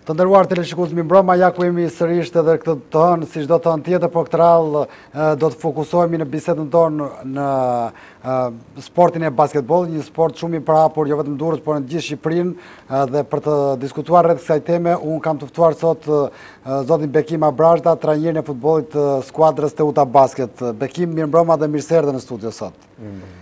Të nderuar teleshikues mbi mbrëma, ja ku jemi sërish edhe këtë të hënë, si çdo të hënë tjetër, por këtë radhë do të fokusohemi në bisedën tonë në sportin e basketbollit, një sport shumë i parapur jo vetëm Durrës, por në gjithë Shqipërinë, dhe për të diskutuar rreth kësaj teme, unë kam të ftuar sot zotin Bekim Abrazhda, trajnerin e futbollit të skuadrës Teuta Basket. Bekim, mirëmbrëma dhe mirëserdhje në studio sot.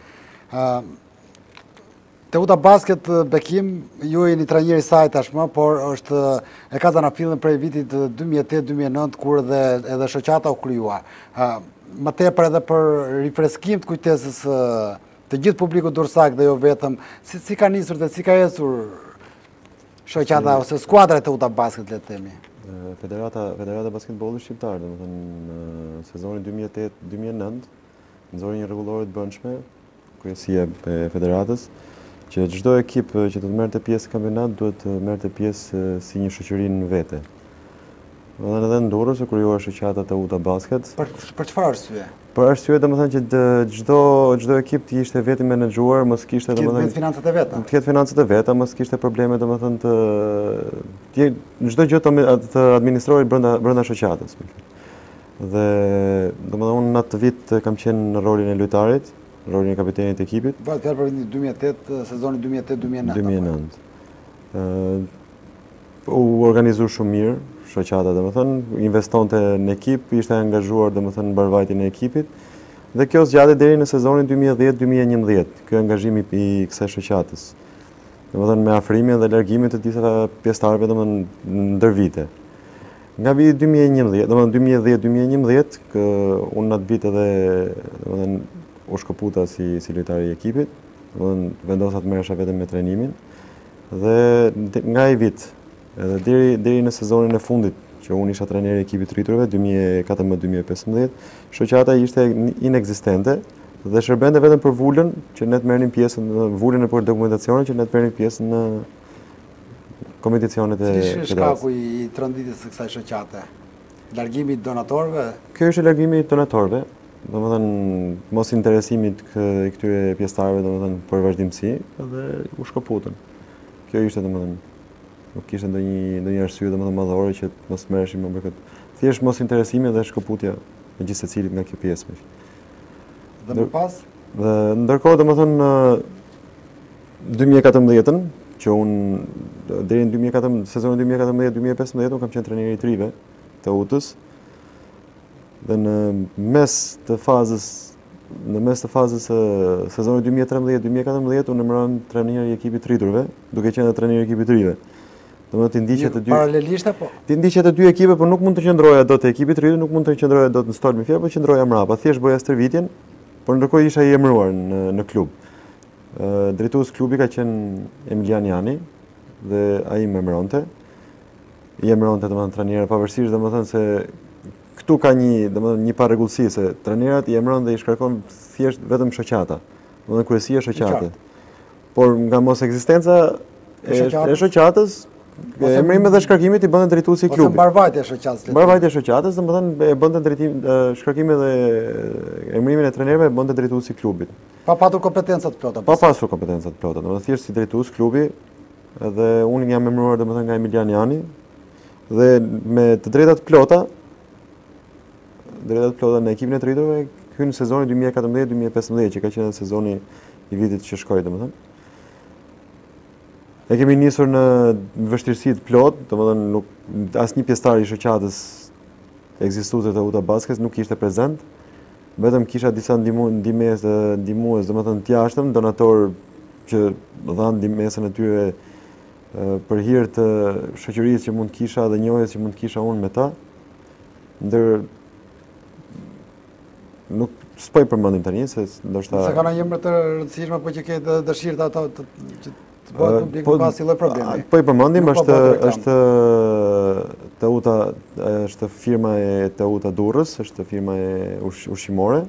Teuta Basket, Bekim, ju jeni trajneri i saj tashmë, por e ka zanafillën prej vitit 2008-2009, kur edhe shoqata u krijua. Më tepër edhe për rifreskim të kujtesës të gjithë publikut durrësak dhe jo vetëm, si ka nisur dhe si ka ecur shoqata ose skuadra e Teuta Basket, le të themi. Federata Basketbollit Shqiptar, domethënë në sezonin 2008-2009, nxori një rregullore të brendshme, kryesia e federatës, që çdo ekip që do të merrte pjesë në kampionat duhet të merrte pjesë si një shoqëri në vete. Edhe në Durrës u krijuar shoqata Teuta Basket. Për çfarë arsye? Për arsye domethënë që çdo ekip të ishte vetë menaxhuar, mos kishte domethënë financat e veta. Të ketë financat e veta, mos kishte probleme domethënë të çdo gjë të administrohej brenda shoqatës. Dhe domethënë unë në atë vit kam qenë në rolin e lojtarit, rolin e kapitenit të ekipit. Fjalë për vitin 2008, sezonin 2008-2009. U organizu shumë mirë shoqata, domethënë, investonte në ekip, ishte angazhuar domethënë në mbarvajtjen e ekipit. Dhe kjo zgjati deri në sezonin 2010-2011, ky angazhim i kësaj shoqatës. Domethënë me afrimin dhe largimin të disa pjesëtarëve domethënë ndër vite. Nga viti 2011, domethënë 2010-2011, unë në atë vit edhe domethënë u shkëputa si lojtari i ekipit, vendosa të merresha vetëm me trajnimin, dhe nga ai vit edhe deri në sezonin e fundit që unë isha trajneri i ekipit të rriturve 2014-2015, shoqata ishte inekzistente dhe shërbente vetëm për vulën që ne të merrnim pjesën në vulën e për dokumentacionin që ne të merrnim pjesën në kompeticionet e federatës. Cili është shkaku i tronditjes së kësaj shoqate? Largimi i donatorëve? Ky është largimi i donatorëve. Domethënë mos interesimit i këtyre pjesëtarëve domethënë për vazhdimsi dhe u shkëputën. Kjo ishte domethënë nuk kishte ndonjë arsye domethënë madhore që mos merreshim më këtë. Thjesht mos interesimi dhe shkëputja e gjithë secilit nga kjo pjesë. Dhe më pas? Dhe ndërkohë domethënë 2014-ën, që unë deri në sezonin 2014-2015 unë kam qenë trajneri i trive të Utës. Dhe në mes të fazës sezonit 2013-2014 unë emëron trajneri i ekipit të rriturve, duke qenë trajneri i ekipit të rive. Domethënë të ndiqet të dy paralelisht apo? Të ndiqet të dy ekipe, por nuk mund të qëndroja dot te ekipi i rritur, nuk mund të qëndroja dot në stolmi fjalë, por qëndroja mbrapa. Thjesht bëja stërvitjen, por ndërkohë isha i emëruar në klub. Drejtues klubi ka qenë Emilian Jani dhe ai më emëronte. I emëronte domethënë trajner pavarësisht domethënë se këtu ka një parregullsi se trajnerat i emëron dhe i shkarkon thjesht vetëm shoqata, domethënë kryesia e shoqates. Por nga mos ekzistenca e shoqatës, emërimi dhe shkarkimit i bënte drejtuesi i klubit. Ose mbarvajtja e shoqatës. Mbarvajtja e shoqatës, domethënë e bënte shkarkimin dhe emërimin e trajnerëve e bënte drejtuesi i klubit. Pa patur kompetenca të plota. Pa pasur kompetenca të plota, domethënë thjesht si drejtues klubi, edhe unë jam emëruar domethënë nga Emilian Jani dhe me të drejtat plota në ekipin e të rriturve hyn sezoni 2014-2015 që ka qenë sezoni i vitit që shkoi domethënë. Ne kemi nisur në vështirësi të plot, domethënë asnjë pjesëtar i shoqatës ekzistuese të Teuta Basket nuk ishte prezent. Vetëm kisha disa ndihmues domethënë të jashtëm, donator që dhanë ndihmesën e tyre për hir të shoqërisë që mund kisha dhe njohjes që mund kisha unë me ta. Nuk s'po i përmendim tani se ndoshta se kanë një emër të rëndësishme po që ke dëshirë të bëhet publik pas lloj problemi. Po i përmendim, është Teuta, është firma e Teuta Durrës, është firma e ushqimore.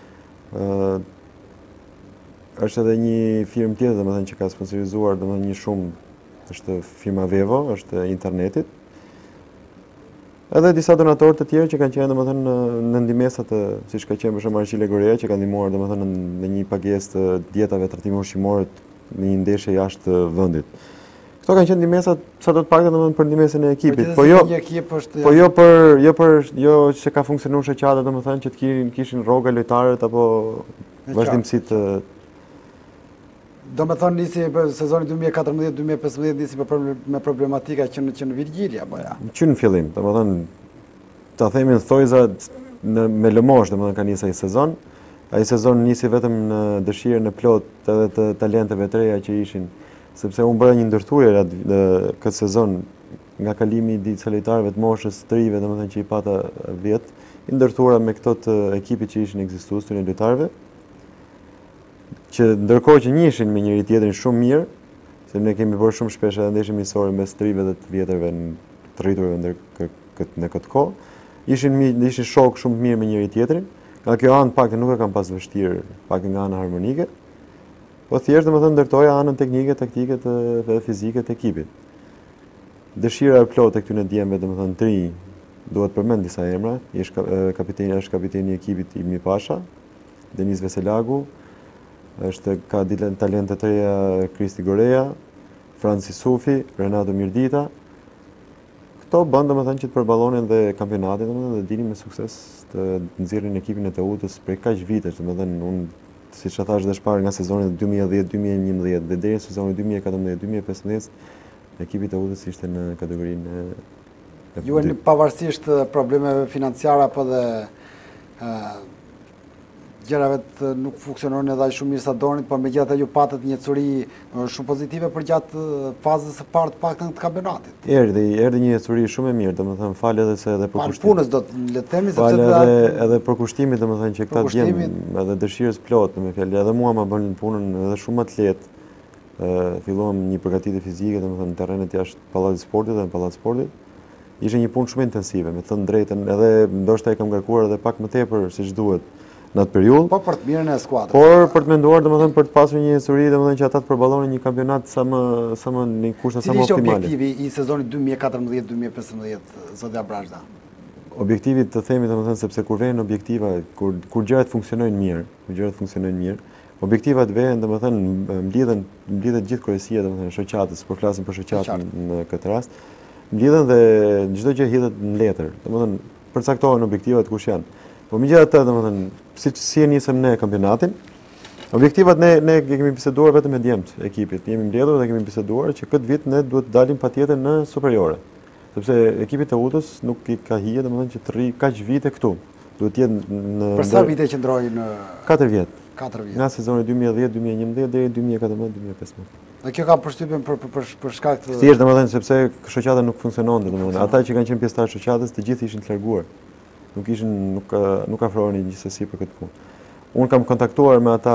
Është edhe një firmë tjetër domethënë që ka sponsorizuar domethënë një shumë, është firma Vevo, është internetit. Edhe disa donatorë të tjerë që kanë qenë domethënë në ndihmesa të siç ka qenë për shembull Arqile Gorea që kanë ndihmuar domethënë në një pagesë të dietave trajtimi ushqimor në një ndeshje jashtë vendit. Këto kanë qenë ndihmesa sa do të paktën domethënë për ndihmesën e ekipit, Po një ekip është jo që ka funksionuar shoqata domethënë që të kishin rroga lojtarët apo vazhdimësitë. Do me thonë nisi sezoni 2014-2015 nisi me problematika që në Virgjilja, apo ja? Që në fillim, do me thonë, ta themin thojza me lëmosh, do me thonë ka nisi ai sezon. Ai sezon nisi vetëm në dëshirën e plot edhe të talenteve të reja që ishin, sepse unë bëra një ndërthurje këtë sezon nga kalimi i disa lojtarëve të moshës të rive, do me thonë që i pata 10, i ndërthura me këto të ekipit që ishin ekzistues të lojtarëve, që ndërkohë që njiheshin me njëri tjetrin shumë mirë, se ne kemi bërë shumë shpesh edhe ndeshje miqësore mes të rive dhe të vjetërve të rriturve në këtë kohë, ishin shok shumë mirë me njëri tjetrin. Nga kjo anë pak nuk e kam pas vështirë, pak nga ana harmonike, po thjesht domethënë ndërtoja anën teknike, taktike dhe fizike të ekipit. Dëshira e plotë e këtyre djemve domethënë të rinj, duhet përmend disa emra, është kapiteni i ekipit Ilmi Pasha, Denis Veselagu, ka talente të reja Kristi Goreja, Franci Sufi, Renato Mirdita. Këto bën domethënë që të përballonin dhe kampionatin domethënë dhe dilin me sukses të nxjerrin ekipin e Teutës prej kaq vitesh, domethënë unë siç e thash dhe shpar nga sezoni 2010-2011 dhe deri në sezonin 2014-2015 ekipi i Teutës ishte në kategorinë e Ju jeni pavarësisht problemeve financiare apo dhe gjërave të nuk funksionon edhe aq shumë mirë sa donit, por megjithatë ju patët një ecuri shumë pozitive për gjatë fazës së parë të paktën të kampionatit. Erdhi një ecuri shumë e mirë, domethënë falë edhe për kushtimin. Punës do të themi sepse edhe për kushtimin domethënë që këta djem edhe dëshirës plot, me fjalë edhe mua më bën punën edhe shumë më të lehtë. Filluam një përgatitje fizike domethënë në terrenet jashtë Pallatit Sportit dhe në Pallat Sportit. Ishte një punë shumë intensive, me thënë drejtën, edhe ndoshta e kam ngarkuar edhe pak më tepër siç duhet në atë periudhë. Po për të mirën e skuadrës. Por për të menduar domethënë për të pasur një histori domethënë që ata të përballonin një kampionat sa më në kushte sa më optimale. Cili ishte objektivi i sezonit 2014-2015 zotja Brazda? Objektivi të themi domethënë sepse kur vjen objektiva, kur gjërat funksionojnë mirë, objektivat vjen domethënë mblidhet gjithë kryesia domethënë shoqatës, po flasim për shoqatën në këtë rast. Mblidhen dhe çdo gjë hidhet në letër. Domethënë përcaktohen objektivat kush janë. Po megjithatë, domethënë, si e nisëm ne kampionatin, objektivat ne kemi biseduar vetëm me djemt e ekipit. Jemi mbledhur dhe kemi biseduar që këtë vit ne duhet të dalim patjetër në superiore. Sepse ekipi i Teutës nuk i ka hije domethënë që të rri kaq vite këtu. Duhet të jetë në Për sa vite qëndroi në 4 vjet. 4 vjet. Nga sezoni 2010-2011 deri 2014-2015. Dhe kjo ka përshtypjen për shkak të thjesht domethënë sepse shoqata nuk funksiononte domethënë. Ata që kanë qenë pjesëtar të shoqatës të gjithë ishin të larguar. Nuk afroheni gjithsesi për këtë punë. Unë kam kontaktuar me ata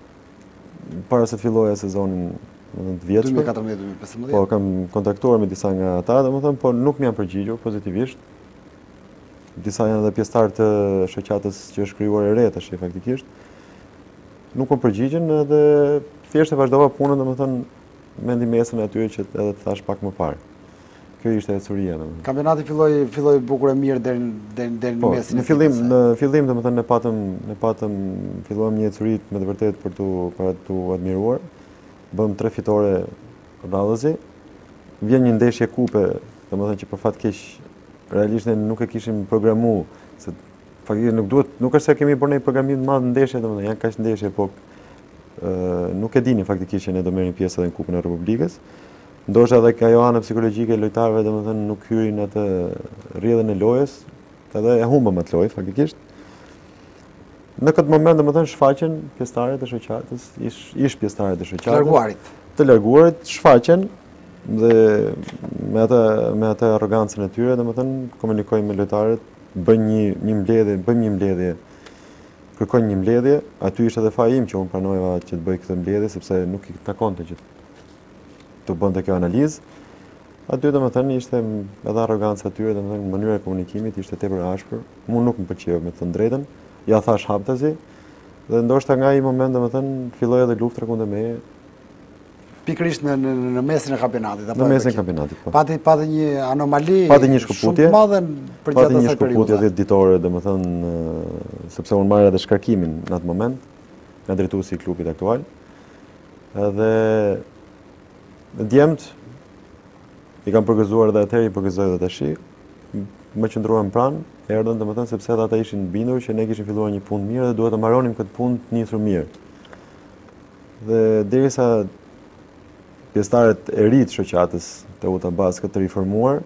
para se të filloja sezonin të vjetshëm. 2014-2015. Po kam kontaktuar me disa nga ata, domethënë, por nuk më janë përgjigjur pozitivisht. Disa janë edhe pjesëtar të shoqatës që është krijuar e re tash faktikisht. Nuk më përgjigjen edhe thjesht e vazhdova punën domethënë me ndihmën e atyre që edhe të thash pak më parë. Kjo ishte ecuria domethënë. Kampionati filloi bukur e mirë deri në mesin e fillit. Në fillim domethënë ne patëm filluam një ecuri me të vërtetë për tu admiruar. Bëm 3 fitore radhëzi. Vjen një ndeshje kupe, domethënë që për fat keq realisht ne nuk e kishim programuar, se faktikisht nuk është se kemi bërë një programim të madh ndeshje, domethënë janë kaq ndeshje, po nuk e dini faktikisht që ne do merrim pjesë edhe në Kupën e Republikës. Ndoshta edhe ajo ana psikologjike e lojtarëve domethënë nuk hyrin atë rrjedhën e lojës, edhe e humbëm atë lojë faktikisht. Në këtë moment domethënë shfaqen pjesëtarët e shoqatës, ish pjesëtarët e shoqatës. Të larguarit shfaqen dhe me atë arrogancën e tyre domethënë komunikojnë me lojtarët, bëjmë një mbledhje, kërkojnë një mbledhje. Aty ishte edhe faji im që unë pranova që të bëj këtë mbledhje sepse nuk i takonte që të bënte kjo analizë. Aty domethënë ishte edhe arroganca e tyre, domethënë mënyra e komunikimit ishte tepër ashpër. Mua nuk më pëlqeu me të thënë drejtën. Ja thash haptazi dhe ndoshta nga ai moment domethënë filloi edhe luftra kundër meje. Pikërisht në mesin e kampionatit apo në mesin e kampionatit, po. Pati një anomali shumë të madhe për gjatë asaj periudhe. Pati një shkëputje 10 ditore, domethënë sepse unë marrë edhe shkarkimin në atë moment, nga drejtuesi i klubit aktual. Edhe djemt i kam përgëzuar edhe atëherë, i përgëzoj edhe tash. Më qëndruam pranë, erdhën domethënë sepse ata ishin bindur që ne kishim filluar një punë mirë dhe duhet të mbaronim këtë punë të nisur mirë. Dhe derisa pjesëtarët e ri të shoqatës Teuta Basket të riformuar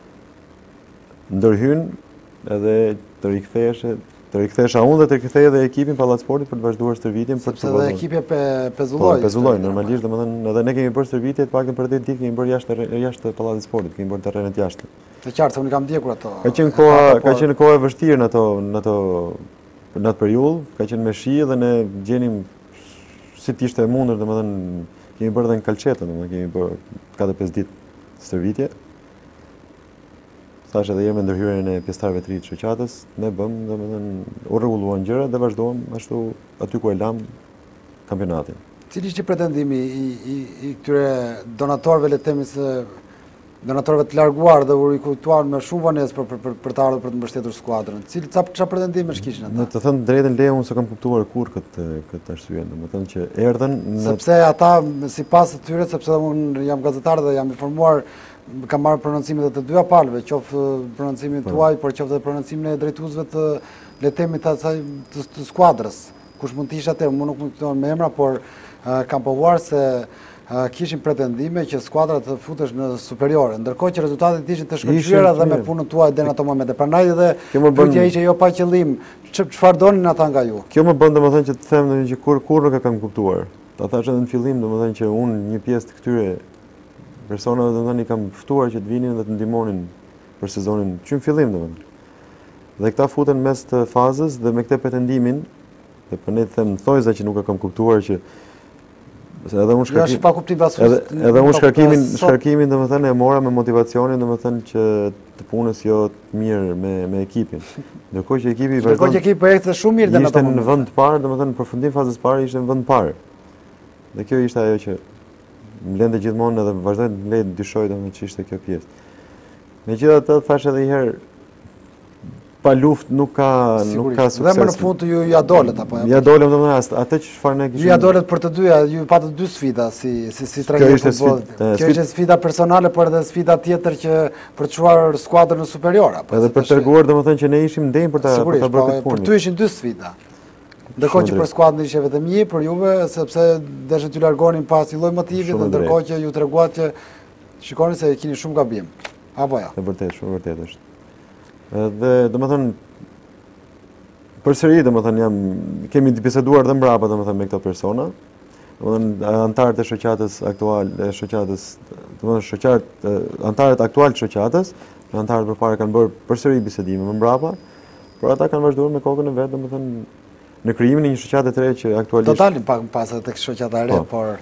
ndërhyn edhe të rikthesha unë dhe të rikthej edhe ekipin Pallat Sportit për të vazhduar stërvitjen për të sepse edhe ekipi pezulloi. Pezulloi, normalisht domethënë edhe ne kemi bërë stërvitje, të paktën për 10 ditë kemi bërë jashtë Pallatit Sportit, kemi bërë terrenet jashtë. Të qartë, se unë kam ndjekur ato. Ka qenë kohë e vështirë në atë periudhë, ka qenë me shi dhe ne gjenim si të ishte e mundur, domethënë kemi bërë edhe në Kalçetën, domethënë kemi bërë 4-5 ditë stërvitje. Thash edhe jemi ndërhyrjen e pjesëtarëve të ri të shoqatës, ne bëm, domethënë u rregulluan gjërat dhe vazhduam ashtu aty ku e lam kampionatin. Cili ishte pretendimi i këtyre donatorëve, le të themi se donatorëve të larguar dhe u rikujtuar me shumë vonesë për të ardhur për të mbështetur skuadrën. Çfarë pretendime kishin ata? Në të thënë drejtën Leo, unë s'e kam kuptuar kur këtë arsye, domethënë që erdhën sepse ata sipas tyre, sepse unë jam gazetar dhe jam informuar, kam marrë prononcimet e të dyja palëve, qoftë prononcimin tuaj, por qoftë edhe prononcimin e drejtuesve të le të themi të skuadrës. Kush mund të ishte atë, unë nuk mund të them me emra, por kam pohuar se kishin pretendime që skuadra të futesh në superiore, ndërkohë që rezultatet ishin të shkëlqyera dhe me punën tuaj deri në ato momente. Prandaj edhe pyetja ishte jo pa qëllim, çfarë donin ata nga ju. Kjo më bën domethënë që të them që kur nuk e kam kuptuar. Ta thash edhe në fillim domethënë që unë një pjesë të këtyre personave domethënë i kam ftuar që të vinin dhe të ndihmonin për sezonin që në fillim domethënë. Dhe këta futen mes të fazës dhe me këtë pretendimin, dhe për ne të them thojza që nuk e kam kuptuar që edhe unë shkarkimin domethënë e mora me motivacionin domethënë që të punës jo të mirë me ekipin. Ndërkohë që ekipi projekte shumë mirë ishte në vend të parë, domethënë në përfundim fazës parë ishte në vend të parë. Dhe kjo ishte ajo që më lëndë gjithmonë edhe vazhdoj të më lejë dyshoj domethënë që ishte kjo pjesë. Megjithatë thash edhe një herë, pa luftë nuk ka sukses. Dhe më në fund ju ja dolet apo? Ja dolem domethënë atë çfarë ne kishim. Ju ja dolet për të dyja, ju patët dy sfida si trajner futbollit. Kjo ishte sfida personale, por edhe sfida tjetër që për të çuar skuadrën në superior apo. Edhe për treguar domethënë që ne ishim ndëjm për ta bërë këtë punë. Për ty ishin dy sfida. Ndërkohë që për skuadrën ishte vetëm një, për juve sepse deshën t'ju largonin pas një lloj motivi dhe ndërkohë që ju treguat që shikoni se keni shumë gabim. Apo ja. Është vërtet, shumë vërtet është. Dhe domethënë përsëri domethënë kemi biseduar dhe mbrapa domethënë me këto persona. Domethënë antarët e shoqatës aktuale, antarët aktual të shoqatës, antarët përpara kanë bërë përsëri bisedime më mbrapa, por ata kanë vazhduar me kokën e vet domethënë në krijimin e një shoqate të re që aktualisht totalin pak pas tek shoqata e re, por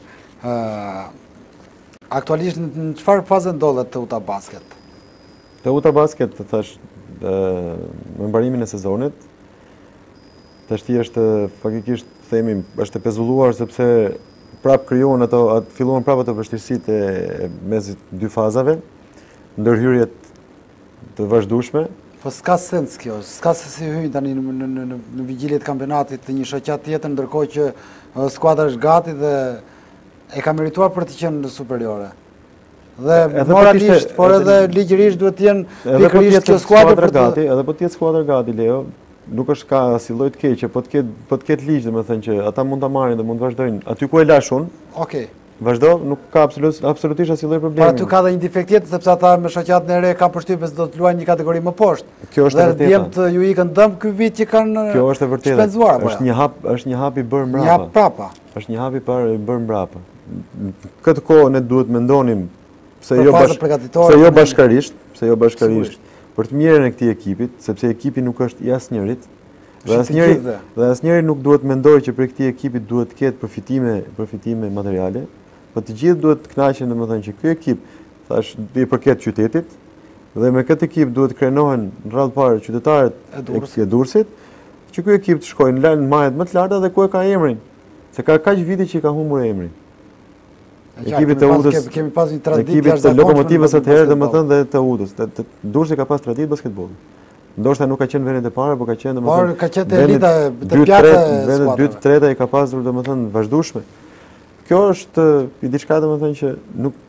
aktualisht në çfarë faze ndodhet Teuta Basket? Teuta Basket, të thash, me mbarimin e sezonit, tashti është faktikisht themi është e pezulluar sepse prap krijohen filluan prap ato vështirësitë e mesit dy fazave, ndërhyrjet të vazhdueshme. Po s'ka sens kjo, s'ka se si hyjnë tani në vigjiljet kampionatit të një shoqat tjetër, ndërkohë që skuadra është gati dhe e ka merituar për të qenë në superiore. Dhe moralisht, por edhe ligjërisht duhet të jenë pikërisht kjo skuadër gati, edhe po të jetë skuadra gati, Leo, nuk është ka si lloj të keqe, po të ketë ligj, domethënë që ata mund ta marrin dhe mund të vazhdojnë aty ku e lash unë. Okej. Vazhdo, nuk ka absolutisht asnjë lloj problemi. Por aty ka edhe një defekt tjetër sepse ata me shoqatën e re kanë përshtypjen se do të luajnë një kategori më poshtë. Kjo është e vërtetë. Dhe djemt ju ikën dëm ky vit që kanë. Kjo është e vërtetë. Është një hap i bërë mbrapa. Një hap prapa. Është një hap i parë i bërë mbrapa. Këtë kohë ne duhet mendonim pse jo bashkarisht për të mirën e këtij ekipit, sepse ekipi nuk është i asnjërit. Dhe asnjëri nuk duhet mendojë që për këtij ekipi duhet të ketë përfitime materiale, por të gjithë duhet të kënaqen domethënë që ky ekip thash i përket qytetit dhe me këtë ekip duhet krenohen në radhë parë qytetarët e Durrësit, që ky ekip të shkojnë në majet më të larta dhe ku e ka emrin, se ka kaq vite që i ka humbur emrin. Ekipit të Udës, kemi pas një traditë ekipit të Lokomotivës atëherë domethënë dhe të Udës. Durrësi ka pas traditë basketbolli. Ndoshta nuk ka qenë vendet e para, por ka qenë domethënë. Por ka qenë elita e pjatës. Vendet 2-3 i ka pasur domethënë vazhdueshme. Kjo është diçka domethënë që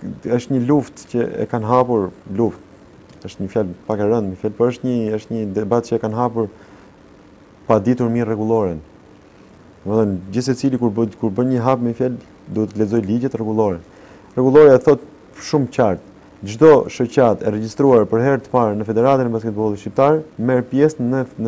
është një luftë që e kanë hapur luftë. Është një fjalë pak e rëndë, por është një debat që e kanë hapur pa ditur mirë rregulloren. Domethënë, gjithsecili kur bën një hap me fjalë, duhet të lexoj ligjet rregullore. Rregulloria thot shumë qartë, çdo shoqatë e regjistruar për herë të parë në Federatën e Basketbollit Shqiptar merr pjesë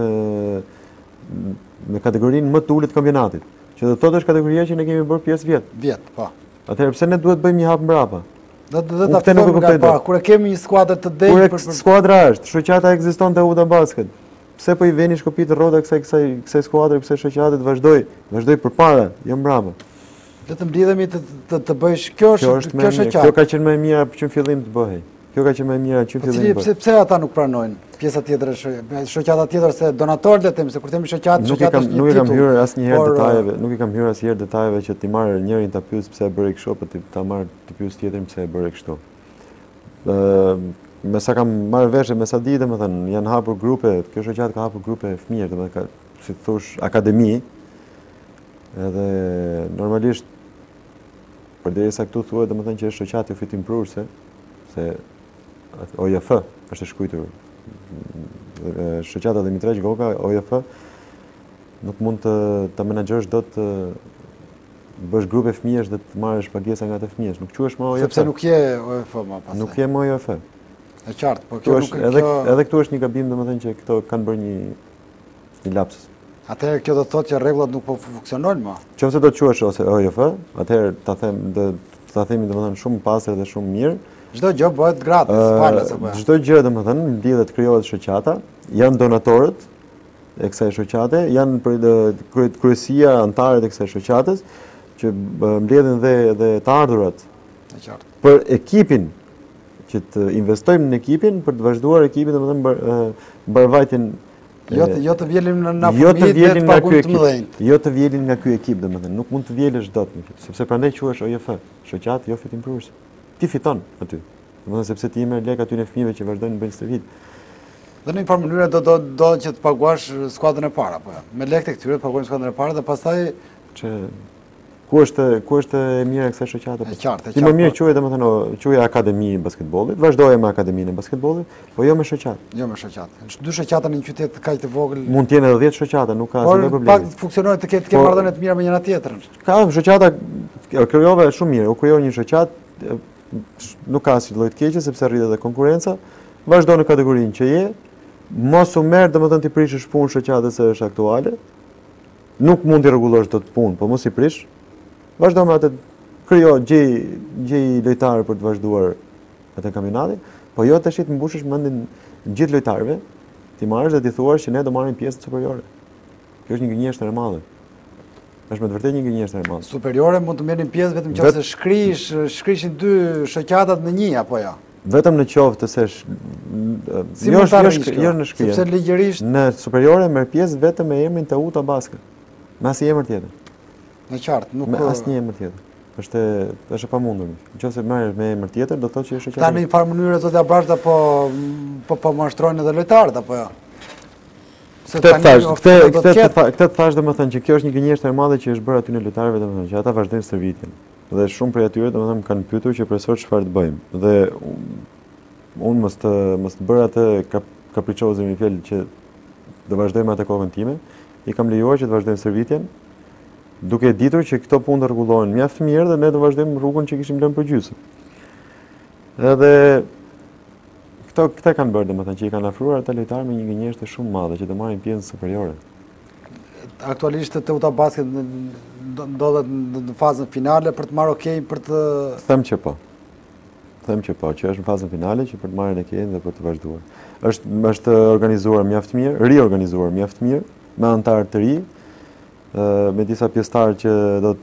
në kategorinë më të ulët të kampionatit. Që do të thotë është kategoria që ne kemi bërë pjesë vjet, po. Atëherë pse ne duhet bëjmë një hap mbrapa? Dhe ta fillojmë nga para, kur e kemi një skuadër të denjë për skuadra është, shoqata ekziston te Uta Basket. Pse po I veni shkopit rrota kësaj skuadre, kësaj shoqate të vazhdoj përpara, jo mbrapa. Le të mbledhemi të bësh kjo shoqatë. Kjo ka qenë më e mira që në fillim të bëhej. Kjo ka qenë më e mira që në fillim të bëhej. Pse ata nuk pranojnë pjesa tjetër shoqata tjetër se donatorët, le të them, se kur themi shoqatë nuk i kam hyrë asnjëherë detajeve, nuk I kam hyrë asnjëherë detajeve që ti marrë njërin ta pyes pse e bëri kështu, apo ta marrë të pyes tjetrin pse e bëri kështu. Me sa kam marrë veshje, me sa di, domethënë, janë hapur grupe, kjo shoqatë ka hapur grupe fëmijë, domethënë, si thosh, akademi. Edhe normalisht përderisa këtu thuhet domethënë që është shoqatë fitimprurse, se OJF është e shkruar. Shoqata Dimitraj Goka, OJF, nuk mund të menaxhosh dot të bësh grupe fëmijësh dhe të marrësh pagesa nga ato fëmijësh. Nuk quhesh më OJF. Sepse nuk je OJF më pas. Nuk je më OJF. Është qartë, po kjo nuk edhe këtu është një gabim, domethënë që këto kanë bërë një lapsus. Atëherë kjo do të thotë që rregullat nuk po funksionojnë më. Nëse do të quhesh ose OJF, atëherë ta themi domethënë shumë pastër dhe shumë mirë. Çdo gjë bëhet gratis, falas apo. Çdo gjë domethënë lidhet, krijohet shoqata, janë donatorët e kësaj shoqate, janë kryesia, anëtarët e kësaj shoqates që mbledhin dhe të ardhurat. Është qartë. Për ekipin që të investojmë në ekipin për të vazhduar ekipin domethënë mbarvajtjen jo të vjelim në fëmijët të paguajtur të mëdhenj. Jo të vjelin nga ky ekip domethënë, nuk mund të vjelësh dot, sepse prandaj quhesh OJF, shoqatë jo fitimprurse. Ti fiton aty. Domethënë sepse ti merr lek aty në fëmijëve që vazhdojnë bëjnë stërvit. Dhe në një farë mënyrë do që të paguash skuadrën e parë apo jo. Me lekët e këtyre të paguajnë skuadrën e parë dhe pastaj që ku është e mira kësaj shoqate? Është qartë. Ti më mirë quhet domethënë quhet Akademi e Basketbollit, vazhdoje me Akademinë e Basketbollit, po jo me shoqatë. Jo me shoqatë. Dy shoqata në një qytet kaq të vogël. Mund të jenë edhe 10 shoqata, nuk ka asnjë problem. Por pak funksionojnë të ketë marrëdhënie të mira me njëra tjetrën. Ka shoqata krijove shumë mirë, u krijoi një shoqatë, nuk ka asnjë lloj të keqe sepse rritet edhe konkurenca, vazhdo në kategorinë që je, mos u merr domethënë ti prishësh punë shoqatës se është aktuale. Nuk mund të rregullosh dot punë, po mos I prish. Vazhdo me atë, krijo gjej lojtarë për të vazhduar atë kampionatin, po jo tash të mbushësh mendin gjithë lojtarëve, ti marrësh dhe ti thuash që ne do marrim pjesë superiore. Kjo është një gënjeshtër e madhe. Është me të vërtetë një gënjeshtër e madhe. Superiore mund të merrin pjesë vetëm nëse shkrishin dy shoqatat në një apo jo. Vetëm në qoftë se jo në shkrim. Sepse ligjërisht në superiore merr pjesë vetëm me emrin Teuta Basket. Me asnjë emër tjetër. Në qartë, nuk me asnjë emër tjetër. Është e pamundur. Nëse merresh me emër tjetër, do thotë që është shoqata. Ta në një farë mënyrë Zotja Bashta po mashtrojnë edhe lojtarët apo jo? Këtë thash domethënë që kjo është një gënjeshtër e madhe që është bërë aty në lojtarëve domethënë që ata vazhdojnë stërvitjen. Dhe shumë prej atyre domethënë kanë pyetur që profesor çfarë të bëjmë. Dhe unë mos të bëra atë kapriçoze me fjalë që do vazhdojmë atë kohën time. I kam lejuar që të vazhdojmë stërvitjen, duke ditur që këto punë do rregullohen mjaft mirë dhe ne do vazhdojmë rrugën që kishim lënë për gjysmë. Edhe këta kanë bërë domethënë që I kanë afruar ata lojtarë me një gënjeshtër shumë madhe që do marrin pjesë superiore. Aktualisht Teuta Basket ndodhet në fazën finale për të marrë okay për të them që po, që është në fazën finale që për të marrën okay dhe për të vazhduar. Është organizuar mjaft mirë, riorganizuar mjaft mirë me anëtarë të ri, me disa pjesëtarë që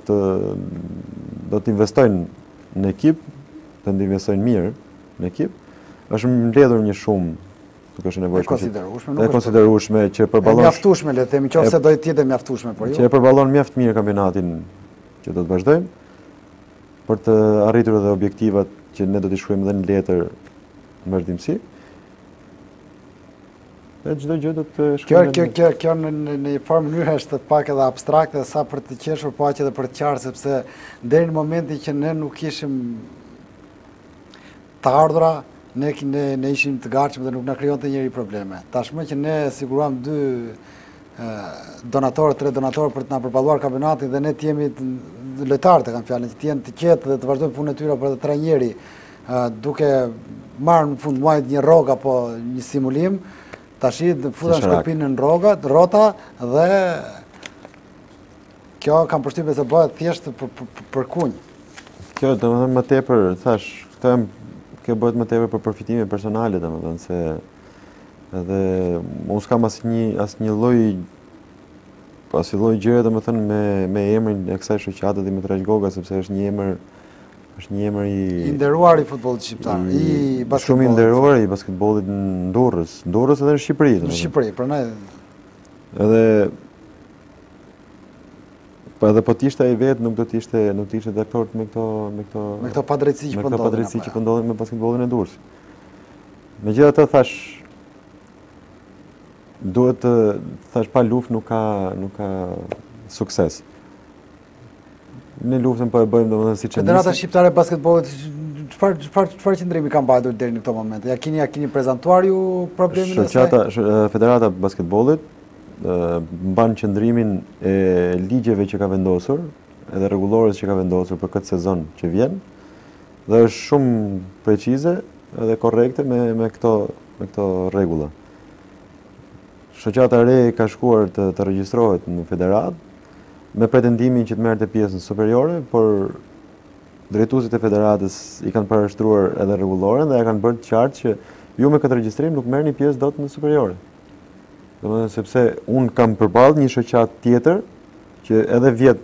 do të investojnë në ekip, do të investojnë mirë në ekip. Është mbledhur një shumë, nuk është nevojshme. E konsiderueshme që përballon. Mjaftueshme, le të themi, nëse do të jetë mjaftueshme për ju. Që e përballon mjaft mirë kampionatin që do të vazhdojmë për të arritur edhe objektivat që ne do t'i shkruajmë edhe në letër në vazhdimsi. E çdo gjë do të shkruajmë. Kjo në një farë mënyrë është pak edhe abstrakte sa për të qeshur, po aq edhe për të qartë, sepse deri në momentin që ne nuk kishim të ardhura, ne ishim të gatshëm dhe nuk na krijonte njëri probleme. Tashmë që ne siguruam 3 donatorë për të na përballuar kampionatin dhe ne të jemi lojtarët e kam fjalën, që të jenë të qetë dhe të vazhdojnë punën e tyre për të trajneri, duke marrë në fund muajit një rrogë apo një simulim, tash futan shkëlpinë në rrota dhe kjo kam përshtypjen se bëhet thjesht për kunj. Kjo domethënë më tepër thash, kjo bëhet më tepër për përfitime personale domethënë se edhe unë s'kam asnjë lloj gjëre domethënë me emrin e kësaj shoqate dhe me Trash Goga, sepse është një emër i nderuar i futbollit shqiptar, i basketbollit. Shumë i nderuar i basketbollit në Durrës edhe në Shqipëri. Në Shqipëri, prandaj edhe po t'ishte ai vetë nuk do t'ishte dakord me këto padrejtësi që po ndodhin. Me këto padrejtësi që po ndodhin me basketbollin e Durrës. Megjithatë thash duhet thash pa luftë nuk ka sukses. Ne luftën po e bëjmë domethënë siç e Federata Shqiptare e Basketbollit çfarë qëndrimi ka mbajtur deri në këtë moment? Ja keni prezantuar ju problemin e saj? Federata e Basketbollit mban qëndrimin e ligjeve që ka vendosur, edhe rregullores që ka vendosur për këtë sezon që vjen, dhe është shumë precize edhe korrekte me këto rregulla. Shoqata e re ka shkuar të regjistrohet në federatë me pretendimin që të merrte pjesën superiore, por drejtuesit e federatës i kanë parashtruar edhe rregulloren dhe ja kanë bërë të qartë që ju me këtë regjistrim nuk merrni pjesë dot në superiore. Domethënë sepse unë kam përballë një shoqat tjetër që edhe vjet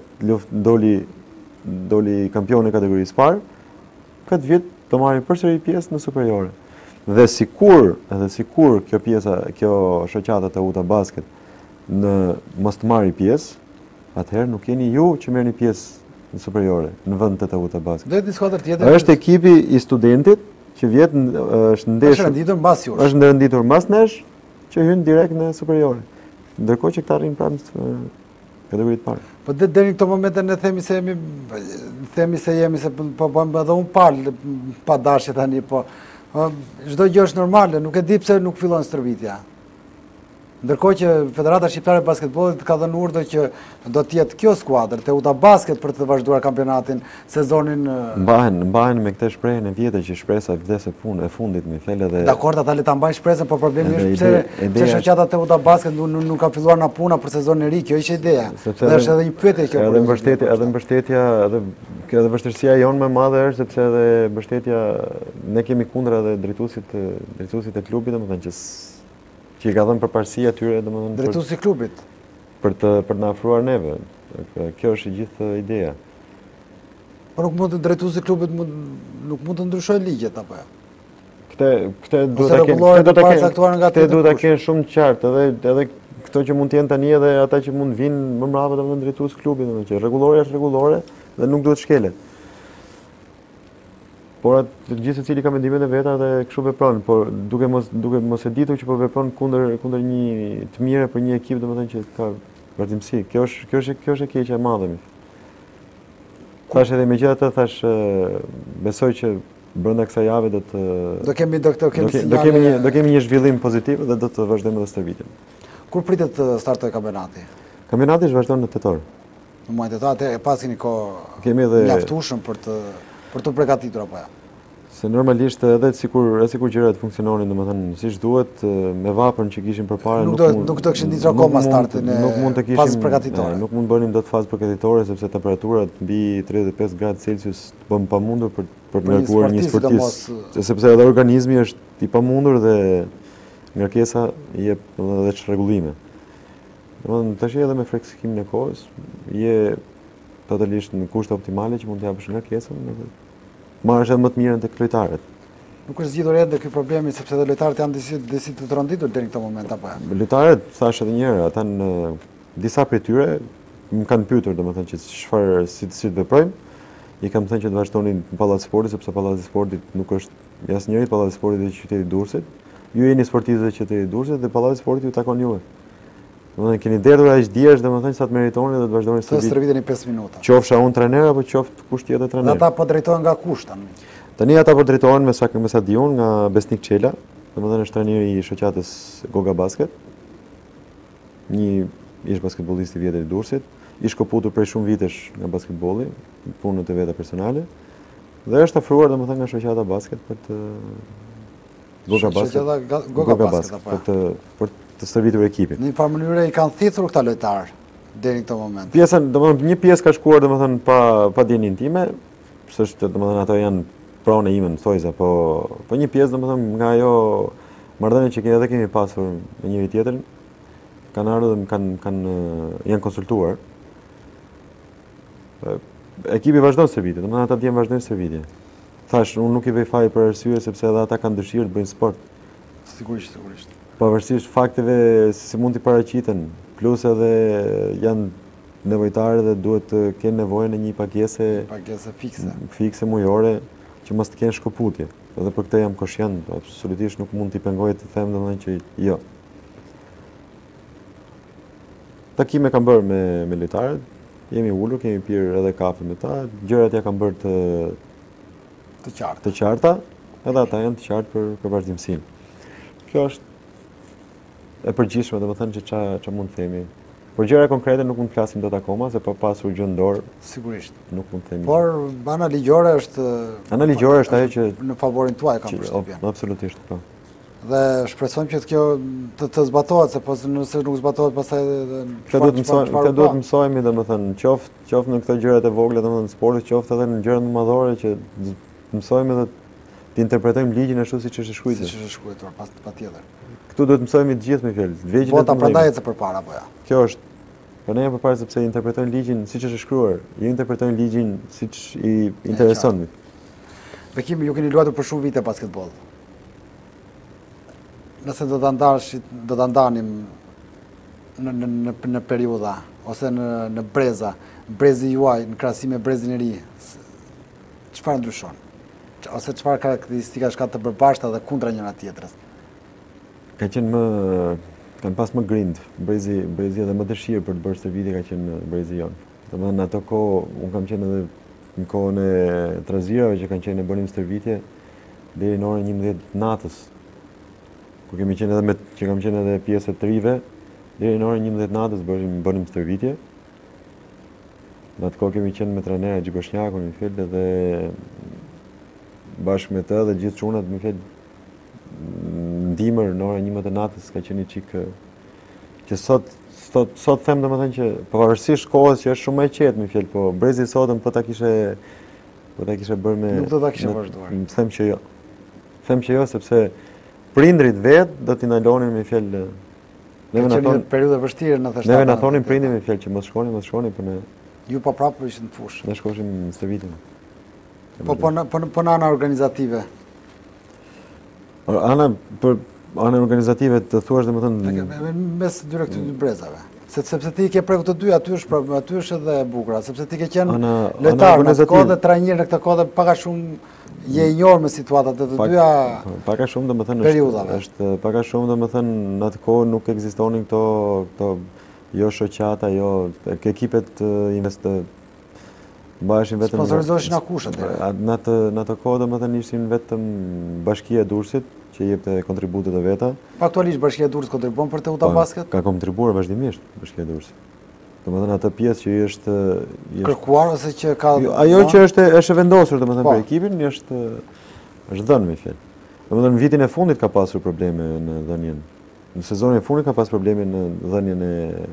doli kampion e kategorisë parë, këtë vit do marrin përsëri pjesë në superiore. Dhe sikur kjo shoqata e Uta Basket mos të marrë pjesë, atëherë nuk jeni ju që merrni pjesë në superiore në vend të Uta Basket. Do të një skuadër tjetër. Është ekipi i studentit që vjet është ndeshur. Është renditur mbas jush. Është renditur mbas nesh që hyn direkt në superiore. Ndërkohë që këta arrin prapë në kategoritë parë. Po deri në këtë moment ne themi se jemi se po bëjmë edhe un palë pa dashje tani, po çdo gjë është normale, nuk e di pse nuk fillon stërvitja. Ndërkohë që Federata Shqiptare e Basketbollit ka dhënë urdhër që do të jetë kjo skuadër te Uta Basket për të vazhduar kampionatin sezonin. Mbahen me këtë shprehjen e vjetër që shpresa vdes e fundit me fjalë dhe. Dakor, ata le ta mbajnë shpresën, por problemi është pse shoqata te Uta Basket nuk ka filluar na puna për sezonin e ri, kjo ishte ideja. Dhe është edhe një pyetje kjo. Edhe mbështetja, edhe vështirësia jonë më e madhe është sepse edhe mbështetja ne kemi kundër edhe drejtuesit e klubit, domethënë që i ka dhënë përparësi atyre domethënë drejtuesi i klubit për të na afruar neve. Kjo është e gjithë ideja. Po nuk mund të drejtuesi i klubit nuk mund të ndryshojë ligjet apo jo? Këtë duhet ta kenë shumë qartë, edhe këto që mund të jenë tani edhe ata që mund vinë më mbrapa domethënë drejtuesi i klubit, domethënë që rregullore është rregullore dhe nuk duhet shkelet. Por gjithë secili ka mendimet e veta dhe kështu vepron, por duke mos e ditur që po vepron kundër një të mire për një ekip, domethënë që ka vazhdimsi. Kjo është e keqja e madhe. Thash edhe megjithatë thash besoj që brenda kësaj jave do kemi një zhvillim pozitiv dhe do të vazhdojmë edhe stërvitjen. Kur pritet të startojë kampionati? Kampionati vazhdon në tetor. Në muajin tetor, atë pas keni kohë mjaftueshëm për të përgatitur apo jo? Se normalisht edhe sikur gjërat funksiononin domethënë siç duhet, me vapën që kishim përpara nuk do kishte ndisur akoma startin e fazës përgatitore. Nuk mund bënim dot fazë përgatitore sepse temperaturat mbi 35 gradë Celsius bën pamundur për të ngarkuar një sportist, sepse edhe organizmi është i pamundur dhe ngarkesa i jep edhe çrregullime. Domethënë tash edhe me frekësimin e kohës je totalisht në kushte optimale që mund të japësh ngarkesën. Marrësh edhe më të mirën tek lojtarët. Nuk është zgjidhur edhe ky problemi sepse edhe lojtarët janë disi të tronditur deri në këtë moment apo jo? Lojtarët thash edhe një herë, ata në disa prej tyre më kanë pyetur domethënë që çfarë si të veprojmë. I kam thënë që të vazhdonin në Pallat e Sportit sepse Pallati i Sportit nuk është asnjëri, Pallati i Sportit është qyteti i Durrësit. Ju jeni sportistët e qytetit të Durrësit dhe Pallati i Sportit ju takon juve. Domethënë keni derdhur aq diash domethënë sa të meritoni dhe të vazhdoni stërvitjen në 5 minuta. Qofsha unë trajner apo qoftë kush tjetër trajner. Ata po drejtohen nga kusht tani. Tani ata po drejtohen me sa diun nga Besnik Qela, domethënë është trajneri i shoqatës Goga Basket, një ish basketbollist i vjetër i Durrësit, i shkëputur prej shumë vitesh nga basketbolli, punët e veta personale, dhe është ofruar domethënë nga shoqata basket për të Goga Basket, për të stërvitur ekipin. Në një farë mënyrë i kanë thithur këta lojtarë deri në këtë moment. Pjesën, domethënë një pjesë ka shkuar domethënë pa dijenin time, s'është domethënë ato janë pronë ime në thojza, po një pjesë domethënë nga ajo marrëdhënie që edhe kemi pasur me njëri tjetrin, kanë ardhur dhe janë konsultuar. Ekipi vazhdon stërvitje, domethënë ata djem vazhdojnë stërvitje. Thash, unë nuk i vej faj për arsye sepse edhe ata kanë dëshirë të bëjnë sport. Sigurisht. Pavarësisht fakteve si mund t'i paraqiten, plus edhe janë nevojtarë dhe duhet të kenë nevojë në një pagese fikse mujore që mos të kenë shkëputje. Edhe për këtë jam koshient, absolutisht nuk mund t'i pengoj të them domethënë që jo. Takime kam bërë me lojtarët, jemi ulur, kemi pirë edhe kafe me ta, gjërat ja kam bërë të qarta, edhe ata janë të qartë për vazhdimsinë. Kjo është e përgjithshme, domethënë që ç'a mund të themi. Por gjëra konkrete nuk mund të flasim dot akoma, se pa pasur gjë në dorë. Sigurisht. Nuk mund të themi. Por ana ligjore është ajo që në favorin tuaj kam përshtypjen. Absolutisht, po. Dhe shpresojmë që kjo të zbatohet, se nëse nuk zbatohet pastaj këtë duhet mësojmë, domethënë, qoftë në këto gjërat e vogla, domethënë sportit, qoftë edhe në gjërat më madhore që mësojmë edhe të interpretojmë ligjin ashtu siç është shkruar. Siç është shkruar, patjetër. Këtu duhet mësojmë të gjithë me fjalë. Bota prandaj ecë përpara apo ja. Kjo është. Po ne përpara sepse interpretojnë ligjin siç është shkruar, jo interpretojnë ligjin siç i intereson. Bekimi, ju keni luajtur për shumë vite basketboll. Nëse do ta ndanim në periudha ose në breza, brezi juaj në krahasim me brezin e ri, çfarë ndryshon? Ose çfarë karakteristika ka të përbashkëta dhe kundra njëra tjetrës? Kanë pas më grind, brezi edhe më dëshirë për të bërë stërvitje ka qenë brezi jonë. Domethënë në ato kohë, unë kam qenë edhe në kohën e trazirave që kanë qenë në bënim stërvitje deri në orën 11 natës. Kur kam qenë edhe pjesë të rive, deri në orën 11 natës bënim stërvitje. Në atë kohë kemi qenë me trajnera Gjigoshnjakun, më fjalë, dhe bashkë me të dhe gjithë çunat, më fjalë, ndimër në orën 11 natës ka qenë një çik që sot them domethënë që pavarësisht kohës që është shumë më e qetë, më fjalë, po brezi sotëm po ta kishe bërë me nuk do ta kishe vazhduar. Them që jo. Them që jo sepse prindrit vet do t'i ndalonin me fjalë. Neve na thonë periudhë vështirë në thashë. Neve na thonin prindit me fjalë që mos shkoni, po ne. Ju po prapë ishin në fushë. Ne shkoshim në stërvitje. Po në ana organizative. Ana organizative të thuash domethënë mes dy brezave. Sepse ti ke preku të dy, aty është edhe e bukur, sepse ti ke qenë lojtar në këtë kohë dhe trajner në këtë kohë dhe pak a shumë je i njohur me situatat e të dyja. Pak a shumë domethënë është pak a shumë domethënë në atë kohë nuk ekzistonin këto jo shoqata, jo ekipet mbaheshin vetëm sponsorizoheshin akushat. Në atë kohë domethënë ishin vetëm Bashkia e Durrësit që jepte kontributet e veta. Aktualisht Bashkia e Durrësit kontribon për Teuta Basket? Ka kontribuar vazhdimisht Bashkia e Durrësit. Domethënë atë pjesë që është kërkuar ose që ka ajo që është vendosur domethënë për ekipin është dhënë me fjalë. Domethënë në vitin e fundit ka pasur probleme në dhënien. Në sezonin e fundit ka pasur probleme në dhënien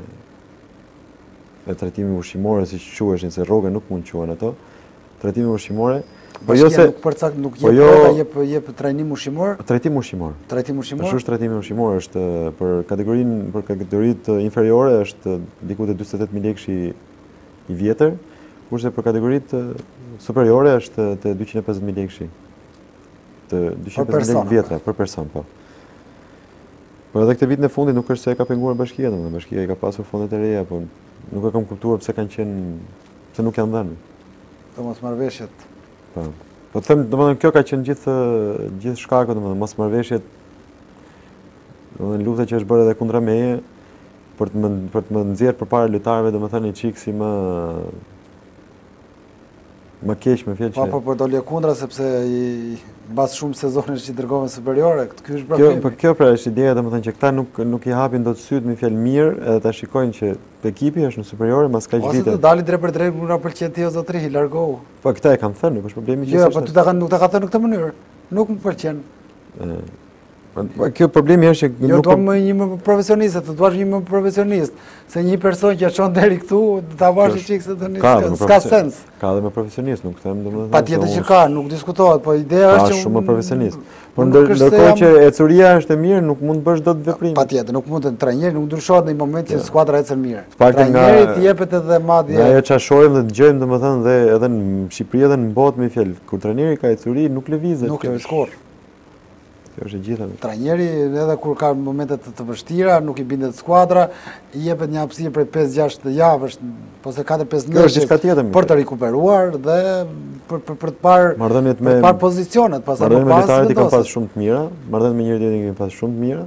e trajtimit ushqimore, siç quheshin, se rroga nuk mund quhen ato. Trajtimi ushqimore, po jo se nuk jep trajnim ushqimor. Trajtim ushqimor. Është trajtimi ushqimor është për kategoritë inferiore është diku te 48.000 lekësh i vjetër, kurse për kategoritë superiore është te 250.000 lekësh. Të 250.000 lekë vjetra për person, po. Por edhe këtë vitin e fundit nuk është se e ka penguar Bashkia, domethënë Bashkia i ka pasur fondet e reja, po nuk e kam kuptuar pse nuk janë dhënë. Mosmarrveshjet. Po. Po them, domethënë kjo ka qenë gjithë shkaku, domethënë mosmarrveshjet. Domethënë lufta që është bërë edhe kundra meje për të më nxjerrë përpara lojtarëve, domethënë një çik si më Më keq me fjalë që Po doli e kundra sepse mbas shumë sezonesh që dërgohen superiore, ky është problemi. Kjo pra është ideja, domethënë që këta nuk i hapin dot syt me fjalë mirë, edhe ta shikojnë që ekipi është në superiore mas kaq vite. Ose të dalin drejt për drejt, nuk na pëlqen ti o zotëri, largohu. Po këta e kanë thënë, nuk është problemi që Jo, po nuk ta ka thënë në këtë mënyrë. Nuk më pëlqen. Kjo problemi është që jo duam një më profesionist, të duash një më profesionist, se një person që çon deri këtu, ta vash çik se tani s'ka sens. Ka edhe më profesionist, nuk them domethënë. Patjetër që ka, nuk diskutohet, po ideja është që shumë më profesionist. Por ndërkohë që ecuria është e mirë, nuk mund të bësh dot veprim. Patjetër, nuk mund të trajneri nuk ndryshohet në një moment që skuadra ecën mirë. Trajnerit jepet edhe madje. Ajo çfarë shohim dhe dëgjojmë domethënë dhe edhe në Shqipëri edhe në botë me fjalë, kur trajneri ka ecuri nuk lëvizet. Nuk lëviz kurrë. Kjo është e gjitha. Trajneri edhe kur ka momente të vështira, nuk i bindet skuadra, i jepet një hapësirë prej 5-6 javësh, ose 4-5 ndeshje për të rikuperuar dhe për të parë pozicionet, pastaj më pas. Marrëdhëniet me kanë pas shumë të mira, marrëdhëniet me njëri tjetrin kanë pas shumë të mira.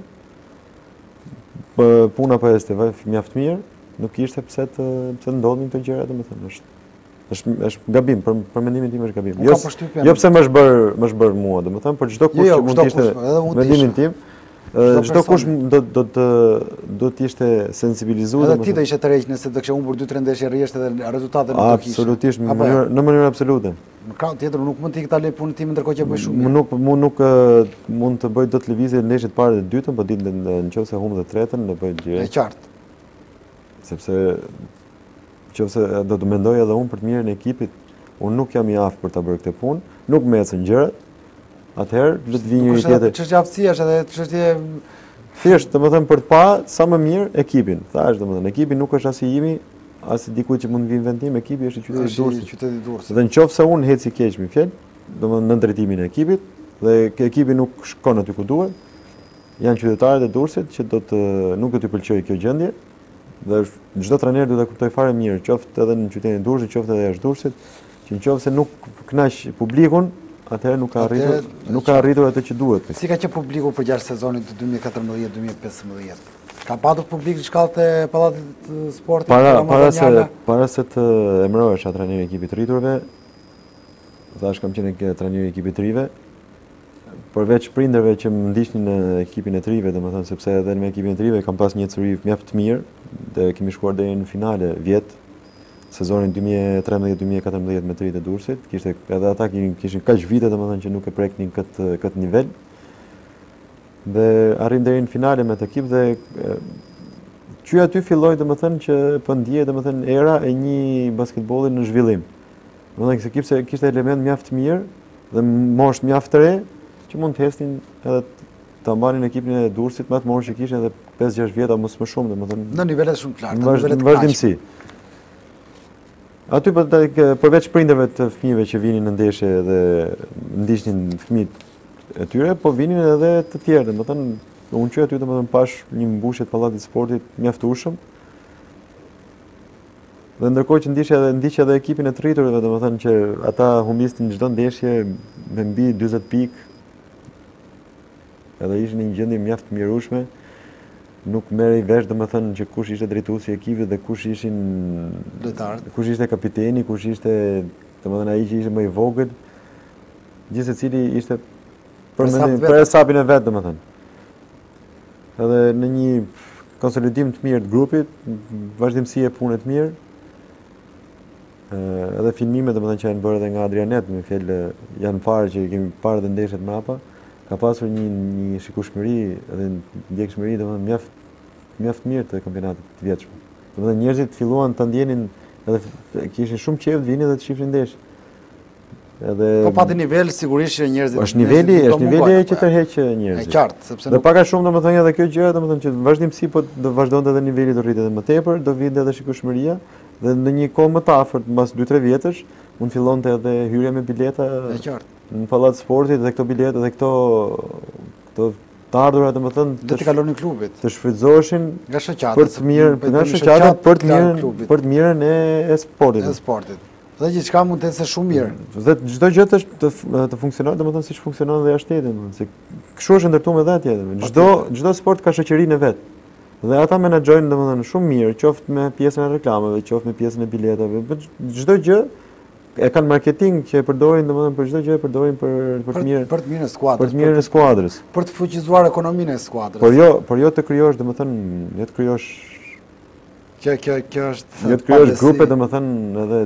Puna po është mjaft mirë, nuk ishte pse ndodhin këto gjëra, domethënë është gabim, për mendimin tim është gabim. Jo pse më është bër mua, domethënë, por çdo kush që mund të ishte mendimin tim, çdo kush do të ishte sensibilizuar. Edhe ti do ishe tërheq nëse do kishe humbur 2-3 ndeshje rresht edhe rezultatet nuk do kishe. Absolutisht, në mënyrë absolute. Në krah tjetër nuk mund të ikë ta lej punën time ndërkohë që bëj shumë. Nuk mund të bëj dot lëvizje në ndeshjet parë dhe dytën, por ditën nëse humb dhe tretën do bëj direkt. Është qartë. Sepse nëse do të mendoj edhe unë për të mirën e ekipit, unë nuk jam i aftë për ta bërë këtë punë, nuk më ecën gjërat. Atëherë le të vijë një tjetër. Çështja aftësia është edhe çështje thjesht, domethënë për të pa sa më mirë ekipin. Thash domethënë, ekipi nuk është as i imi, as i dikujt që mund të vinë vendim, ekipi është i qytetit Durrësit. Dhe nëse unë heci keq me fjalë, domethënë në drejtimin e ekipit dhe ekipi nuk shkon aty ku duhet, janë qytetarët e Durrësit që nuk do t'i pëlqejë kjo gjendje. Dhe çdo trajner duhet ta kuptoj fare mirë, qoftë edhe në qytetin e Durrësit, qoftë edhe jashtë Durrësit, që nëse nuk kënaq publikun, atëherë nuk ka arritur atë që duhet. Si ka qenë publiku për gjatë sezonit 2014-2015? Ka patur publik në shkallët e pallatit të sportit? Para se të emërohesh trajneri i ekipit të rriturve, thash kam qenë trajneri i ekipit të rive. Përveç prindërve që më ndiqnin në ekipin e të rive, domethënë sepse edhe me ekipin e të rive kam pas një ecuri mjaft të mirë dhe kemi shkuar deri në finale vjet sezonin 2013-2014 me të rit e Durrësit. Kishte edhe ata kishin kaq vite domethënë që nuk e preknin këtë nivel. Dhe arrim deri në finale me të ekip dhe që aty filloi domethënë që po ndjej domethënë era e një basketbolli në zhvillim. Domethënë se kishte element mjaft të mirë dhe moshë mjaft të re që mund të hesnin edhe ta mbanin ekipin e Durrësit me atë moshë që kishin edhe 5-6 vjet apo më shumë, domethënë në nivele shumë të larta, në nivele të vazhdimsi. Aty përveç prindërve të fëmijëve që vinin në ndeshje dhe ndiqnin fëmijët e tyre, po vinin edhe të tjerë, domethënë unë që aty domethënë pash një mbushje të pallatit të sportit mjaftueshëm. Dhe ndërkohë që ndiqja edhe ekipin e të rriturve, domethënë që ata humbisnin çdo ndeshje me mbi 40 pikë. Edhe ishin në një gjendje mjaft mirueshme, nuk merrej vesh domethënë që kush ishte drejtuesi i ekipit dhe kush ishin lojtarët, kush ishte kapiteni, kush ishte domethënë ai që ishte më i vogël, gjithë secili ishte për hesabin e vet domethënë. Edhe në një konsolidim të mirë të grupit, vazhdimsi e punë të mirë, edhe filmime domethënë që janë bërë edhe nga Adrianet, me fjalë janë parë që kemi parë edhe ndeshjet mbrapa. Ka pasur një shikueshmëri edhe ndjekshmëri domethënë mjaft mirë të kampionatit të vjetshëm. Domethënë njerëzit filluan ta ndjenin edhe kishin shumë qejf të vinin dhe të shifnin ndeshje. Edhe po pati nivel sigurisht që njerëzit është niveli që tërheq njerëzit. Është qartë, sepse dhe pak a shumë domethënë edhe kjo gjë domethënë që vazhdimsi po do vazhdonte edhe niveli do rritet edhe më tepër, do vinte edhe shikueshmëria dhe në një kohë më të afërt, mbas 2-3 vjetësh, mund fillonte edhe hyrja me bileta. Është qartë. Në pallat të sportit dhe këto bileta dhe këto të ardhurat domethënë do të kalonin klubit. Të shfrytëzoheshin nga shoqata për të mirë, nga shoqata për të mirën e sportit. E sportit. Dhe gjithçka mund të ecë shumë mirë. Dhe çdo gjë të funksionon, domethënë siç funksionon edhe jashtë shtetit, domethënë se kështu është ndërtuar edhe atje. Çdo sport ka shoqërinë e vet. Dhe ata menaxhojnë domethënë shumë mirë, qoftë me pjesën e reklamave, qoftë me pjesën e biletave, çdo gjë e kanë marketing që e përdorin domethënë për çdo gjë, e përdorin për të mirë, për të mirën e skuadrës. për të mirën e skuadrës. Për të fuqizuar ekonominë e skuadrës. Por jo të krijosh domethënë, jo të krijosh Kjo është jo të krijosh grupe domethënë edhe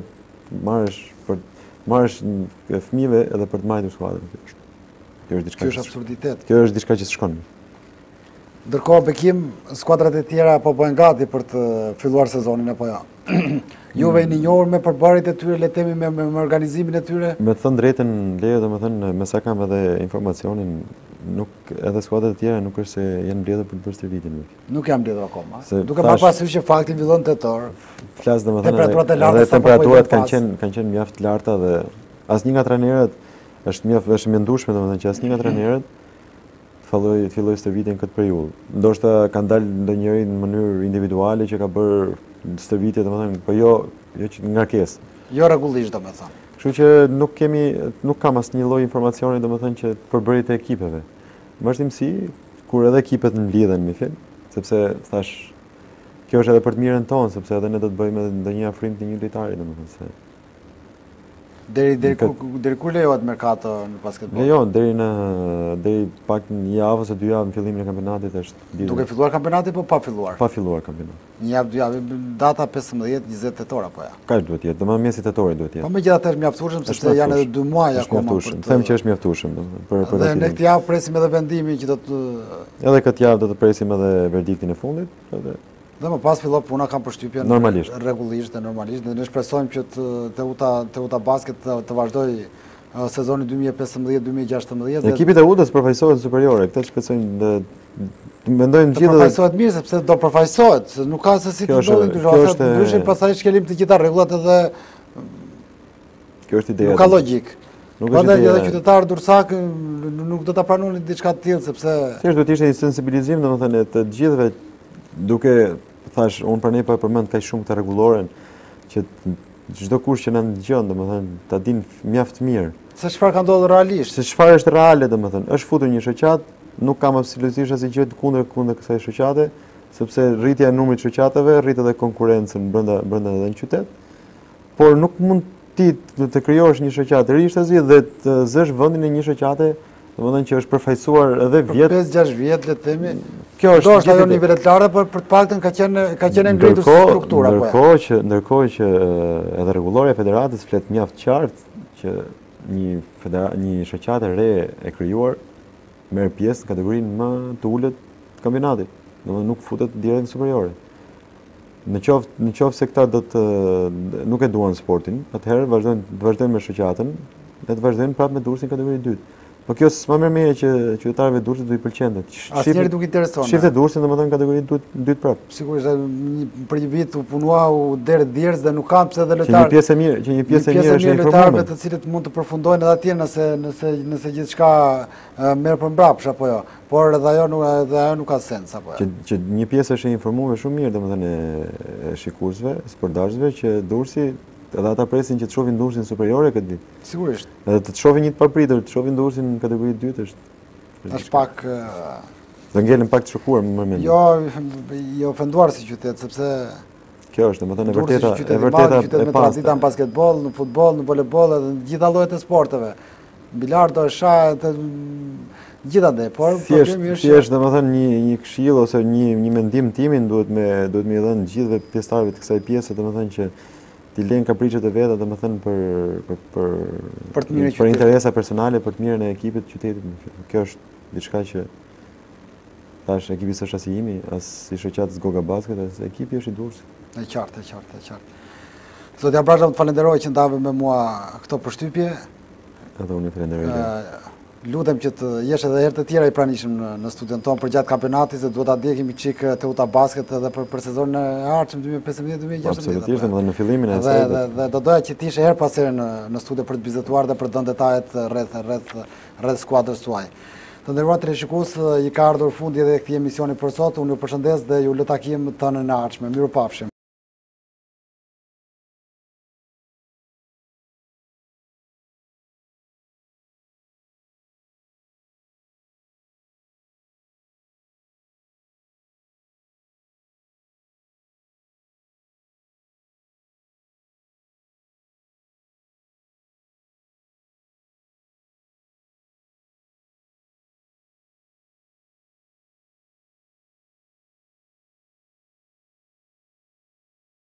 marrësh fëmijëve edhe për të mbajtur skuadrën. Kjo është diçka. Kjo është absurditet. Kjo është diçka që s'shkon. Ndërkohë Bekim, skuadrat e tjera po bëhen gati për të filluar sezonin apo jo. Juve jeni njohur me përbërjet e tyre, le të themi me organizimin e tyre. Me të thënë drejtën, Leo, domethënë me sa kam edhe informacionin, nuk edhe skuadrat e tjera nuk është se janë mbledhur për të bërë stërvitjen. Nuk janë mbledhur akoma. Duke marrë parasysh që fakti fillon tetor. Flas domethënë temperaturat e larta, edhe temperaturat kanë qenë mjaft të larta dhe asnjë nga trajnerët është mendueshme domethënë që asnjë nga trajnerët filloi stërvitjen këtë periudhë. Ndoshta kanë dalë ndonjëri në mënyrë individuale që ka bërë stërvitje domethënë, po jo që ngarkesë. Jo rregullisht domethënë. Kështu që nuk kam asnjë lloj informacioni domethënë që përbërjet e ekipeve. Vazhdimsi kur edhe ekipet mblidhen me fjalë, sepse thash kjo është edhe për të mirën tonë, sepse edhe ne do të bëjmë ndonjë afrim të një lojtari domethënë se Deri kur lejohet merkato në basketbol? Lejohet deri pak një javë ose 2 javë në fillimin e kampionatit është. Duke filluar kampionati po pa filluar? Pa filluar kampionati. Një javë, 2 javë, data 15-20 tetor apo ja? Kaq duhet jetë, domethënë mesi tetorit duhet jetë. Po megjithatë është mjaftueshëm sepse janë edhe 2 muaj akoma. Them që është mjaftueshëm domethënë për dhe në këtë javë presim edhe vendimin që do të Edhe këtë javë do të presim edhe verdiktin e fundit, Dhe më pas fillon puna, kam përshtypjen rregullisht dhe normalisht dhe ne shpresojmë që Teuta Basket të vazhdojë sezonin 2015-2016. Ekipit e Utës përfaqësohet superiore, këtë shpresojmë mendojmë gjithë. Përfaqësohet mirë sepse do përfaqësohet, nuk ka se si të ndodhin dyshim, ndryshe pastaj shkelim të gjitha rregullat edhe kjo është ideja. Nuk ka logjik. Prandaj edhe qytetarët dursak nuk do ta pranonin diçka të tillë sepse thjesht do të ishte një sensibilizim domethënë të gjithëve duke thash unë për ne po e përmend kaq shumë të rregulloren që çdo kush që na ndëgjon domethënë ta din mjaft mirë se çfarë ka ndodhur realisht, se çfarë është reale domethënë. Është futur një shoqat, nuk kam absolutisht asnjë gjë kundër kësaj shoqate, sepse rritja e numrit të shoqatave rrit edhe konkurrencën brenda edhe në qytet. Por nuk mund ti të krijosh një shoqat rishtasi dhe të zësh vendin e një shoqate domethënë që është përfaqësuar edhe vjet 5-6 vjet le të themi. Kjo është ndoshta jo nivele të larta, por për të paktën ka qenë ngritur struktura apo. Ndërkohë që edhe rregullorja e federatës flet mjaft qartë që një shoqate e re e krijuar merr pjesë në kategorinë më të ulët të kampionatit. Domethënë nuk futet direkt në superiore. Në qoftë se këta nuk e duan sportin, atëherë vazhdojnë me shoqatën dhe të vazhdojnë prapë me Durrësin kategori 2. Po kjo s'ma merr mirë që qytetarëve të Durrësit do i pëlqente. Asnjëri nuk intereson. Shifte Durrësin domethënë kategori 2 prapë. Sigurisht për një vit u punua u derë djerës dhe nuk kanë pse edhe lojtarë. Që një pjesë e mirë është lojtarëve të cilët mund të përfundojnë edhe atje nëse gjithçka merr përmbrapsht apo jo. Por edhe ajo nuk ka sens apo jo. Që një pjesë është e informuar shumë mirë domethënë e shikuesve, sportazhëve që Durrësi edhe ata presin që të shohin Durrësin superiore këtë vit. Sigurisht. Edhe të shohin një të papritur, të shohin Durrësin në kategori 2 është pak do ngelen pak të shokuar më mend. Jo, i ofenduar si qytet sepse kjo është domethënë e vërteta qytet me tradita në basketboll, në futboll, në voleboll dhe në gjitha llojet e sporteve. Bilardo, shah, gjithandaj, por problemi është thjesht domethënë një këshill ose një mendim timin duhet më i dhënë gjithëve pjesëtarëve të kësaj pjese, domethënë që t'i lejnë kapriçet e veta domethënë për interesa personale, për të mirën e ekipit të qytetit. Kjo është diçka që tash ekipi s'është as i imi, as i shoqatës Goga Basket, as ekipi është i Durrësit. E qartë. Zotja Brazha, më të falenderoj që ndave me mua këto përshtypje. Edhe unë falenderoj. Lutem që të jesh edhe herë të tjera i pranishëm në studion tonë për gjatë kampionatit, se duhet ta ndjekim çik Teuta Basket edhe për sezonin e ardhshëm 2015-2016. Absolutisht, edhe në fillimin e saj. Dhe do doja që të ishe herë pas here në studio për të bizetuar dhe për të dhënë detajet rreth skuadrës tuaj. Të nderuar teleshikues, i ka ardhur fundi edhe këtij emisioni për sot. Unë ju përshëndes dhe ju lë takim të hënën e ardhshme. Mirupafshim.